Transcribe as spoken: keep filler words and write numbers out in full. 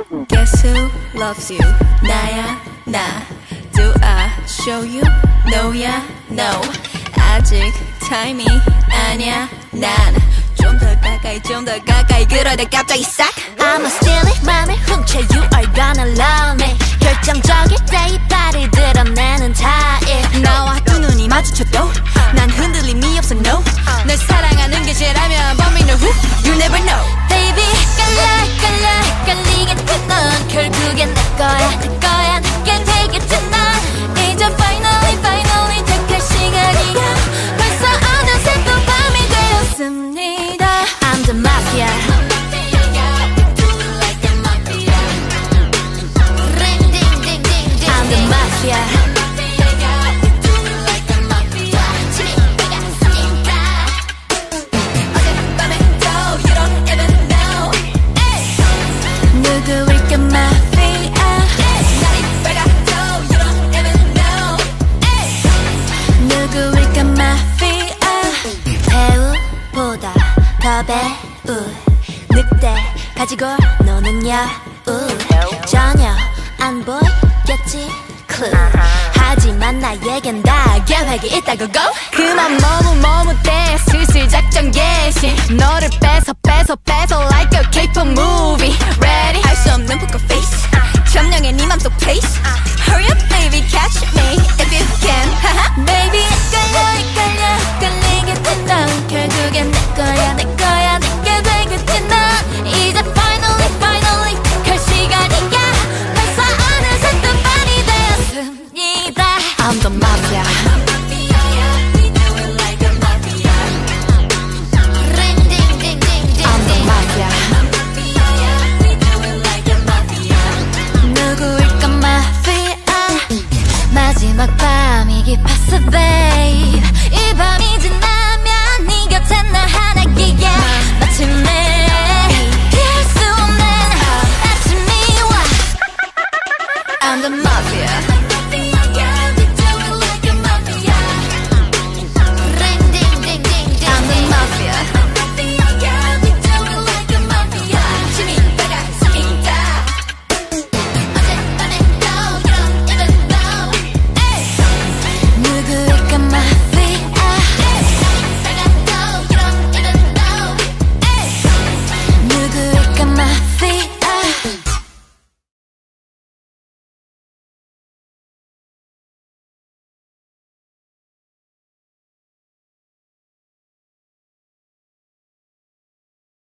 Guess who loves you? 나야 나. Do I show you? No야 no. 아직 타임이 아니야 난. 좀 더 가까이 좀 더 가까이 그러다 갑자기 싹. I'ma steal it 맘을 훔쳐 You are gonna love me. 결정적일 때 이빨을 드러내는 타입. 나와 두 눈이 마주쳐도 난 흔들림이 없어 no. 널 사랑하는 게 죄라면 범인은 who? You never know. Baby 깔라 깔라 깔리겠지 넌 결국엔 내 거야 내 거야 내게 되겠지 넌. 이제 finally finally 택할 시간이야. 벌써 어느새 또 밤이 되었습니다. I'm the mafia. I'm the mafia. 누구일까 마피아. 누구일까 마피아. 배우보다 더 배우. 늑대 가지고 노는 여우. 전혀 안 보이겠지 clue. 하지만 나에겐 다 계획이 있다고 go. 그만 머뭇머뭇대 슬슬 작전 개시. 너를 뺏어 뺏어 뺏어 like a K-pop movie. Ready? 할 수 없는 poker face. 점령해 네 맘속 place. Hurry up baby catch me if you can. Baby 헷갈려 헷갈려 헷갈리겠지 넌. 결국엔 내 거야 내 거야 내게 되겠지 넌. 이제 finally finally 택할 시간이야. 벌써 어느새 또 밤이 되었습니다. I'm the mafia. I'm the mafia. 누구일까 마피아. 마지막 밤이 깊었어 babe. 이 밤이 지나면 네 곁에 나 하나기야. 마침내 피할 수 없는 아침이 와. I'm the mafia.